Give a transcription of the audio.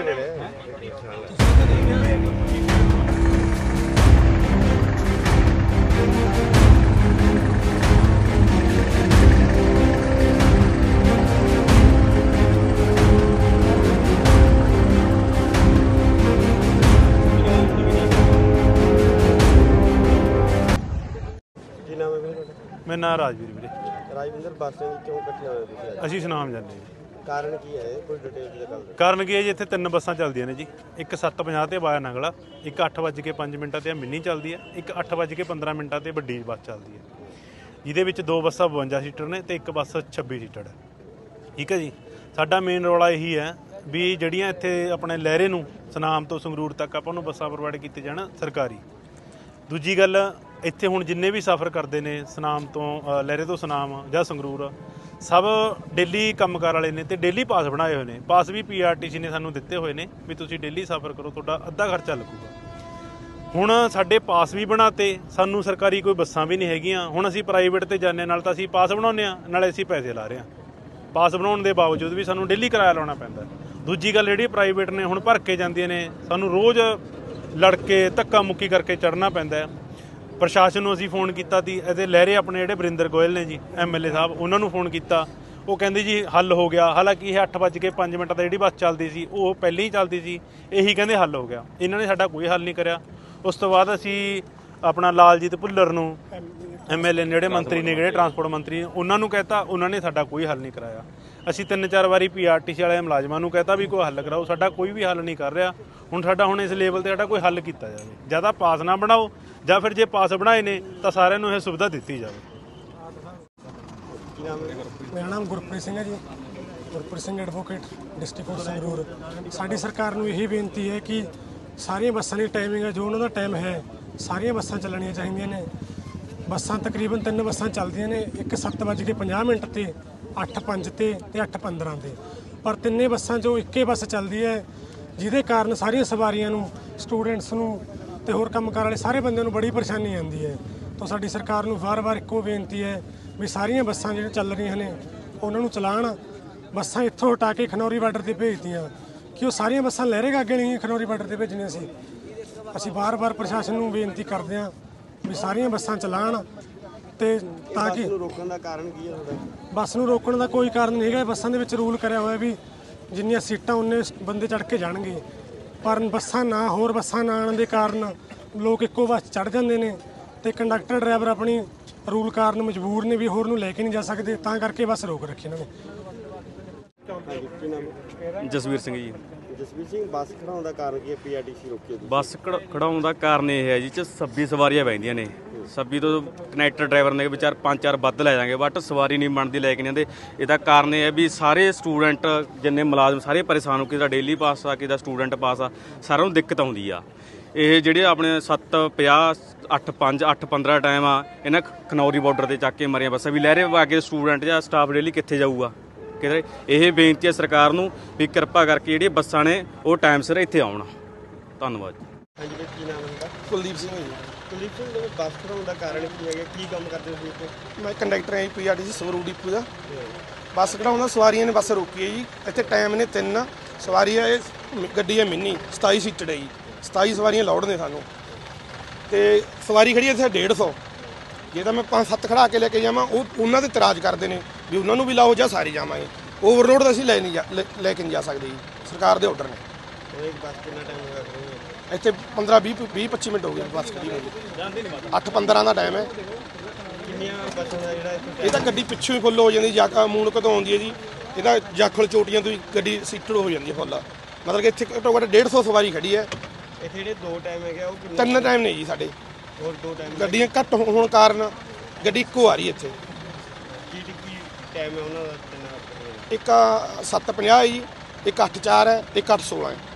मेरा नाम राजवीर वीरे। Rajvinder bus stand क्यों इकट्ठे होए तुसीं? ਅਸੀਂ ਸੁਨਾਮ ਜਾਂਦੇ ਜੀ। ਕਾਰਨ ਕੀ ਹੈ ਕੋਈ ਡਿਟੇਲ ਦੀ ਗੱਲ? ਕਾਰਨ ਕੀ ਹੈ ਜੀ, ਇੱਥੇ 3 ਬੱਸਾਂ ਚੱਲਦੀਆਂ ਨੇ ਜੀ। ਇੱਕ 7:50 ਤੇ ਵਾਇਆ ਨਗਲਾ, ਇੱਕ 8:05 ਤੇ ਮਿੰਨੀ ਚੱਲਦੀ ਹੈ, ਇੱਕ 8:15 ਤੇ ਵੱਡੀ ਬੱਸ ਚੱਲਦੀ ਹੈ, ਜਿਹਦੇ ਵਿੱਚ 2 ਬੱਸਾਂ 52 ਸੀਟਰ ਨੇ ਤੇ ਇੱਕ ਬੱਸ 26 ਸੀਟਰ ਹੈ। ਠੀਕ ਹੈ ਜੀ। ਸਾਡਾ ਮੇਨ ਰੌਲਾ ਇਹੀ ਹੈ ਵੀ ਜਿਹੜੀਆਂ ਇੱਥੇ ਆਪਣੇ ਲਹਿਰੇ ਨੂੰ ਸੁਨਾਮ ਤੋਂ ਸੰਗਰੂਰ ਤੱਕ ਆਪਾਂ ਨੂੰ ਬੱਸਾਂ ਪ੍ਰੋਵਾਈਡ ਕੀਤੇ ਜਾਣ ਸਰਕਾਰੀ। ਦੂਜੀ ਗੱਲ, ਇੱਥੇ ਹੁਣ ਜਿੰਨੇ ਵੀ ਸਫ਼ਰ ਕਰਦੇ ਨੇ ਸੁਨਾਮ ਤੋਂ ਲਹਿਰੇ ਤੋਂ ਸੁਨਾਮ ਜਾਂ ਸੰਗਰੂਰ, ਸਭ ਡੇਲੀ ਕੰਮਕਾਰ ਵਾਲੇ ਨੇ ਤੇ ਡੇਲੀ ਪਾਸ ਬਣਾਏ ਹੋਏ ਨੇ। ਪਾਸ ਵੀ PRTC ਨੇ ਸਾਨੂੰ ਦਿੱਤੇ ਹੋਏ ਨੇ ਵੀ ਤੁਸੀਂ ਡੇਲੀ ਸਫ਼ਰ ਕਰੋ, ਤੁਹਾਡਾ ਅੱਧਾ ਖਰਚਾ ਲੱਗੂਗਾ। ਹੁਣ ਸਾਡੇ ਪਾਸ ਵੀ ਬਣਾਤੇ, ਸਾਨੂੰ ਸਰਕਾਰੀ ਕੋਈ ਬੱਸਾਂ ਵੀ ਨਹੀਂ ਹੈਗੀਆਂ। ਹੁਣ ਅਸੀਂ ਪ੍ਰਾਈਵੇਟ ਤੇ ਜਾਂਦੇ, ਨਾਲ ਤਾਂ ਅਸੀਂ ਪਾਸ ਬਣਾਉਂਦੇ ਹਾਂ, ਨਾਲੇ ਅਸੀਂ ਪੈਸੇ ਲਾ ਰਹੇ ਹਾਂ। ਪਾਸ ਬਣਾਉਣ ਦੇ ਬਾਵਜੂਦ ਵੀ ਸਾਨੂੰ ਡੇਲੀ ਕਿਰਾਇਆ ਲਾਉਣਾ ਪੈਂਦਾ। ਦੂਜੀ ਗੱਲ, ਜਿਹੜੀ ਪ੍ਰਾਈਵੇਟ ਨੇ ਹੁਣ ਭਰ ਕੇ ਜਾਂਦੀਆਂ ਨੇ, ਸਾਨੂੰ ਰੋਜ਼ ਲੜ ਕੇ ਧੱਕਾ ਮੁੱਕੀ ਕਰਕੇ ਚੜ੍ਹਨਾ ਪੈਂਦਾ। ਪ੍ਰਸ਼ਾਸਨ ਨੂੰ ਅਸੀਂ ਫੋਨ ਕੀਤਾ ਸੀ, ਇਹਦੇ ਲਹਿਰੇ ਆਪਣੇ ਜਿਹੜੇ ਵਰਿੰਦਰ ਗੋਇਲ ਨੇ ਜੀ MLA ਸਾਹਿਬ, ਉਹਨਾਂ ਨੂੰ ਫੋਨ ਕੀਤਾ। ਉਹ ਕਹਿੰਦੇ ਜੀ ਹੱਲ ਹੋ ਗਿਆ। ਹਾਲਾਂਕਿ ਇਹ 8:05 ਤੇ ਜਿਹੜੀ ਬੱਸ ਚੱਲਦੀ ਸੀ ਉਹ ਪਹਿਲਾਂ ਹੀ ਚੱਲਦੀ ਸੀ, ਇਹੀ ਕਹਿੰਦੇ ਹੱਲ ਹੋ ਗਿਆ। ਇਹਨਾਂ ਨੇ ਸਾਡਾ ਕੋਈ ਹੱਲ ਨਹੀਂ ਕਰਿਆ। ਉਸ ਤੋਂ ਬਾਅਦ ਅਸੀਂ ਆਪਣਾ ਲਾਲਜੀਤ ਭੁੱਲਰ ਨੂੰ MLA ਜਿਹੜੇ ਮੰਤਰੀ ਨੇ, ਜਿਹੜੇ ਟਰਾਂਸਪੋਰਟ ਮੰਤਰੀ, ਉਹਨਾਂ ਨੂੰ ਕਹਿਤਾ, ਉਹਨਾਂ ਨੇ ਸਾਡਾ ਕੋਈ ਹੱਲ ਨਹੀਂ ਕਰਾਇਆ। ਅਸੀਂ 3-4 ਵਾਰੀ PRTC ਵਾਲੇ ਮੁਲਾਜ਼ਮਾਂ ਨੂੰ ਕਹਿਤਾ ਵੀ ਕੋਈ ਹੱਲ ਕਰਾਓ, ਸਾਡਾ ਕੋਈ ਵੀ ਹੱਲ ਨਹੀਂ ਕਰ ਰਿਹਾ। ਹੁਣ ਇਸ ਲੈਵਲ ਤੇ ਸਾਡਾ ਕੋਈ ਹੱਲ ਕੀਤਾ ਜਾਵੇ, ਜਾਂ ਤਾਂ ਪਾਸ ਨਾ ਬਣਾਓ ਜਾਂ ਫਿਰ ਜੇ ਪਾਸ ਬਣਾਏ ਨੇ ਤਾਂ ਸਾਰਿਆਂ ਨੂੰ ਇਹ ਸੁਵਿਧਾ ਦਿੱਤੀ ਜਾਵੇ। ਮੇਰਾ ਨਾਮ ਗੁਰਪ੍ਰੀਤ ਸਿੰਘ ਹੈ ਜੀ, ਗੁਰਪ੍ਰੀਤ ਸਿੰਘ ਐਡਵੋਕੇਟ, ਡਿਸਟ੍ਰਿਕਟ ਸੰਗਰੂਰ। ਸਾਡੀ ਸਰਕਾਰ ਨੂੰ ਇਹੀ ਬੇਨਤੀ ਹੈ ਕਿ ਸਾਰੀਆਂ ਬੱਸਾਂ ਦੀ ਟਾਈਮਿੰਗ ਹੈ, ਜੋ ਉਹਨਾਂ ਦਾ ਟਾਈਮ ਹੈ, ਸਾਰੀਆਂ ਬੱਸਾਂ ਚੱਲਣੀਆਂ ਚਾਹੀਦੀਆਂ ਨੇ। ਬੱਸਾਂ ਤਕਰੀਬਨ 3 ਬੱਸਾਂ ਚੱਲਦੀਆਂ ਨੇ, ਇੱਕ 7:50 ਤੇ, 8:05 ਤੇ 8:15 ਤੇ। ਪਰ ਤਿੰਨੇ ਬੱਸਾਂ 'ਚੋਂ ਇੱਕੇ ਬੱਸ ਚੱਲਦੀ ਹੈ, ਜਿਹਦੇ ਕਾਰਨ ਸਾਰੀਆਂ ਸਵਾਰੀਆਂ ਨੂੰ, ਸਟੂਡੈਂਟਸ ਨੂੰ ਤੇ ਹੋਰ ਕੰਮਕਾਰ ਵਾਲੇ ਸਾਰੇ ਬੰਦਿਆਂ ਨੂੰ ਬੜੀ ਪਰੇਸ਼ਾਨੀ ਆਉਂਦੀ ਹੈ। ਤਾਂ ਸਾਡੀ ਸਰਕਾਰ ਨੂੰ ਵਾਰ-ਵਾਰ ਇੱਕੋ ਬੇਨਤੀ ਹੈ ਵੀ ਸਾਰੀਆਂ ਬੱਸਾਂ ਜਿਹੜੀਆਂ ਚੱਲ ਰਹੀਆਂ ਨੇ ਉਹਨਾਂ ਨੂੰ ਚਲਾਉਣ। ਬੱਸਾਂ ਇੱਥੋਂ ਹਟਾ ਕੇ ਖਨੌਰੀ ਬਾਰਡਰ ਤੇ ਭੇਜਦੀਆਂ, ਕਿ ਉਹ ਸਾਰੀਆਂ ਬੱਸਾਂ ਲਹਿਰੇ ਗਾਗੇ ਨਹੀਂ ਖਨੌਰੀ ਬਾਰਡਰ ਤੇ ਭੇਜਣੀਆਂ ਸੀ। ਅਸੀਂ ਵਾਰ-ਵਾਰ ਪ੍ਰਸ਼ਾਸਨ ਨੂੰ ਬੇਨਤੀ ਕਰਦੇ ਹਾਂ ਵੀ ਸਾਰੀਆਂ ਬੱਸਾਂ ਚਲਾਉਣ। ਤੇ ਤਾਂ ਕਿ ਰੋਕਣ ਦਾ ਕਾਰਨ ਕੀ ਹੈ ਤੁਹਾਡਾ? ਬੱਸ ਨੂੰ ਰੋਕਣ ਦਾ ਕੋਈ ਕਾਰਨ ਨਹੀਂ ਹੈਗਾ। ਬੱਸਾਂ ਦੇ ਵਿੱਚ ਰੂਲ ਕਰਿਆ ਹੋਇਆ ਵੀ ਜਿੰਨੀਆਂ ਸੀਟਾਂ ਉਨੇ ਬੰਦੇ ਚੜ੍ਹ ਕੇ ਜਾਣਗੇ, ਪਰ ਬੱਸਾਂ ਨਾ, ਹੋਰ ਬੱਸਾਂ ਨਾ ਆਉਣ ਦੇ ਕਾਰਨ ਲੋਕ ਇੱਕੋ ਬੱਸ ਚੜ੍ਹ ਜਾਂਦੇ ਨੇ ਤੇ ਕੰਡਕਟਰ ਡਰਾਈਵਰ ਆਪਣੀ ਰੂਲ ਕਾਰਨ ਮਜਬੂਰ ਨੇ ਵੀ ਹੋਰ ਨੂੰ ਲੈ ਕੇ ਨਹੀਂ ਜਾ ਸਕਦੇ, ਤਾਂ ਕਰਕੇ ਬੱਸ ਰੋਕ ਰੱਖੀ ਇਹਨਾਂ ਨੇ। ਜਸਵੀਰ ਸਿੰਘ ਜੀ। ਜਸਵੀਰ ਸਿੰਘ, ਬੱਸ ਖੜਾਉਣ ਦਾ ਕਾਰਨ ਕੀ ਹੈ? PRTC ਰੋਕੀ ਹੈ। ਬੱਸ ਖੜਾਉਣ ਦਾ ਕਾਰਨ ਇਹ ਹੈ ਜੀ 26 ਸਵਾਰੀਆਂ ਬੈਂਦੀਆਂ ਨੇ। 26 ਤੋਂ ਕਨੈਕਟਰ ਡਰਾਈਵਰ ਨੇ ਵਿਚਾਰ 5-4 ਵੱਧ ਲੈ ਜਾਣਗੇ, ਬਟ ਸਵਾਰੀ ਨਹੀਂ ਬਣਦੀ, ਲੈ ਕੇ ਨਹੀਂ ਆਉਂਦੇ। ਇਹਦਾ ਕਾਰਨ ਇਹ ਹੈ ਵੀ ਸਾਰੇ ਸਟੂਡੈਂਟ, ਜਿੰਨੇ ਮੁਲਾਜ਼ਮ, ਸਾਰੇ ਪਰੇਸ਼ਾਨ ਹੋ ਕੇ, ਕਿਦਾ ਡੇਲੀ ਪਾਸ ਆ, ਕਿਦਾ ਸਟੂਡੈਂਟ ਪਾਸ ਆ, ਸਾਰਿਆਂ ਨੂੰ ਦਿੱਕਤ ਆਉਂਦੀ ਆ। ਇਹ ਜਿਹੜੇ ਆਪਣੇ 7:50, 8:05, 8:15 ਟਾਈਮ ਆ, ਇਹਨਾਂ ਖਨੌਰੀ ਬਾਰਡਰ ਤੇ ਚੱਕ ਕੇ ਮਾਰੀਆਂ ਬੱਸਾਂ ਵੀ ਲਹਿਰੇ ਆ ਕੇ ਸਟੂਡੈਂਟ ਜਾਂ ਸਟਾਫ ਡੇਲੀ ਕਿੱਥੇ ਜਾਊਗਾ ਕਿਤੇ। ਇਹ ਬੇਨਤੀ ਹੈ ਸਰਕਾਰ ਨੂੰ ਵੀ ਕਿਰਪਾ ਕਰਕੇ ਜਿਹੜੀਆਂ ਬੱਸਾਂ ਨੇ ਉਹ ਟਾਈਮ ਸਿਰ ਇੱਥੇ ਆਉਣ। ਧੰਨਵਾਦ ਜੀ। ਹਾਂਜੀ, ਕੀ ਨਾਮ ਹੈ? ਕੁਲਦੀਪ ਸਿੰਘ ਜੀ। ਕੁਲਦੀਪ ਸਿੰਘ, ਜਦੋਂ ਬੱਸ ਖੜਾਉਣ ਦਾ ਕਾਰਨ ਕੀ ਹੈਗਾ? ਕੀ ਕੰਮ ਕਰਦੇ ਹੋ ਇੱਥੇ? ਮੈਂ ਕੰਡਕਟਰ ਹਾਂ ਜੀ, PRTC ਸੰਗਰੂਰ ਡਿਪੂ ਦਾ। ਬੱਸ ਖੜਾਉਂਦਾ, ਸਵਾਰੀਆਂ ਨੇ ਬੱਸ ਰੋਕੀ ਹੈ ਜੀ। ਇੱਥੇ ਟਾਈਮ ਨੇ 3 ਸਵਾਰੀ ਹੈ, ਇਹ ਗੱਡੀ ਹੈ ਮਿੰਨੀ 27 ਸੀਟਡ ਹੈ ਜੀ। 27 ਸਵਾਰੀਆਂ ਲੋਡ ਨੇ ਸਾਨੂੰ, ਤੇ ਸਵਾਰੀ ਖੜੀ ਇੱਥੇ 150। ਜੇ ਤਾਂ ਮੈਂ 5-7 ਖੜਾ ਕੇ ਲੈ ਕੇ ਜਾਵਾਂ, ਉਹ ਉਹਨਾਂ 'ਤੇ ਇਤਰਾਜ਼ ਕਰਦੇ ਨੇ ਵੀ ਉਹਨਾਂ ਨੂੰ ਵੀ ਲਾਓ ਜਾਂ ਸਾਰੇ ਜਾਵਾਂਗੇ। ਓਵਰਲੋਡ ਤਾਂ ਅਸੀਂ ਲੈ ਕੇ ਨਹੀਂ ਜਾ ਸਕਦੇ ਜੀ, ਸਰਕਾਰ ਦੇ ਆਰਡਰ ਨੇ। ਇੱਕ ਬੱਸ ਕਿੰਨਾ ਟਾਈਮ ਹੋ ਗਿਆ ਇੱਥੇ 15-20-25 ਮਿੰਟ ਹੋ ਗਏ ਬੱਸ ਖੜੀ ਹੋਈ। 8:15 ਦਾ ਟਾਈਮ ਹੈ। ਕਿੰਨੀਆਂ ਬੱਸਾਂ ਦਾ ਜਿਹੜਾ ਇਹ ਤਾਂ ਗੱਡੀ ਪਿੱਛੋਂ ਹੀ ਫੁੱਲ ਹੋ ਜਾਂਦੀ, ਜਾਕਾ ਮੂਣ ਕਦੋਂ ਆਉਂਦੀ ਹੈ ਜੀ। ਇਹਦਾ ਜਾਖਲ ਚੋਟੀਆਂ ਤੋਂ ਹੀ ਗੱਡੀ ਸੀਟਡ ਹੋ ਜਾਂਦੀ ਹੈ ਫੁੱਲ। ਮਤਲਬ ਕਿ ਇੱਥੇ ਘੱਟੋ ਘੱਟ 150 ਸਵਾਰੀ ਖੜੀ ਹੈ। ਇੱਥੇ ਜਿਹੜੇ 2 ਟਾਈਮ ਹੈਗੇ ਉਹ 3 ਟਾਈਮ ਨੇ ਜੀ ਸਾਡੇ। ਹੋਰ 2 ਟਾਈਮ ਗੱਡੀਆਂ ਘੱਟ ਹੋਣ ਕਾਰਨ ਗੱਡੀ ਇੱਕੋ ਆ ਰਹੀ ਹੈ ਇੱਥੇ। ਕੀ ਟਾਈਮ ਹੈ ਉਹਨਾਂ ਦਾ? ਇੱਕ 7:50 ਹੈ ਜੀ, ਇੱਕ 8:04 ਹੈ, ਇੱਕ 8:16 ਹੈ।